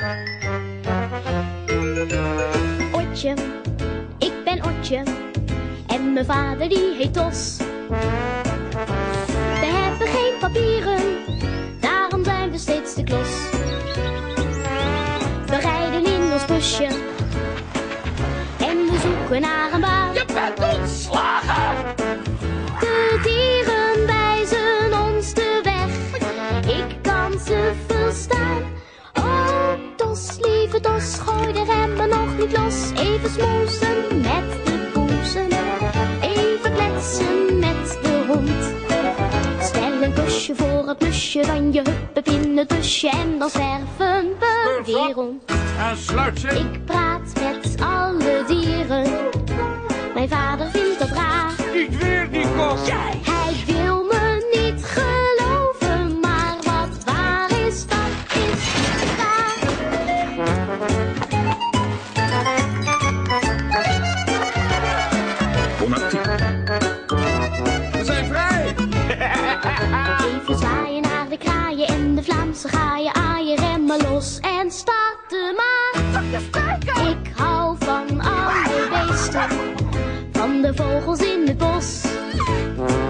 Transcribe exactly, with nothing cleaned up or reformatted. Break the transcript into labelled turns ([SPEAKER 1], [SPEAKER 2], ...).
[SPEAKER 1] Otje, ik ben Otje en mijn vader die heet Tos. We hebben geen papieren, daarom zijn we steeds te klos. We rijden in ons busje en we zoeken naar een baan.
[SPEAKER 2] Je bent ontslagen!
[SPEAKER 1] De dieren wijzen ons de weg, ik kan ze verstaan. Oh, Tos, lieve Tos, gooi de remmen nog niet los. Even smoesen met de poezen, even kletsen met de hond. Stel een kusje voor het musje, dan je huppep in het busje en dan zwerven we weer rond.
[SPEAKER 2] En sluit ze.
[SPEAKER 1] Ik praat met alle dieren, mijn vader vindt dat raar.
[SPEAKER 2] Niet weer die kost.
[SPEAKER 1] Hij wil me niet geloven, maar wat waar is, dat is waar.
[SPEAKER 2] We zijn vrij.
[SPEAKER 1] Even zwaaien naar de kraaien en de Vlaamse gaaien, aaien, remmen los en starten maar. Ik hou van alle beesten, van de vogels in het bos